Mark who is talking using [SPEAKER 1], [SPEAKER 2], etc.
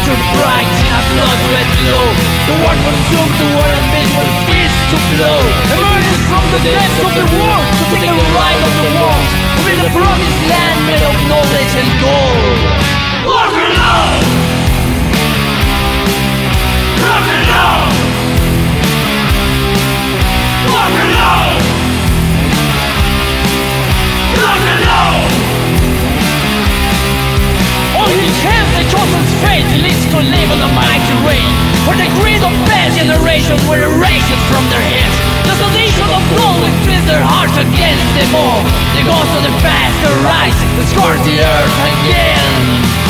[SPEAKER 1] to bright in a blood-red glow. The world consumed, the world ambition ceased to flow. Emerges from the depths of the world to take the right of the world, to build a promised land made of knowledge and gold. Rock and roll! Rock and roll! Rock and roll! Rock and roll! On his hands the chosen's fate leads to live on the mighty reign, where the greed of past generations were erased from their heads. The sedition of knowledge twist their hearts against them all. The ghosts of the past arise and scourge the earth again.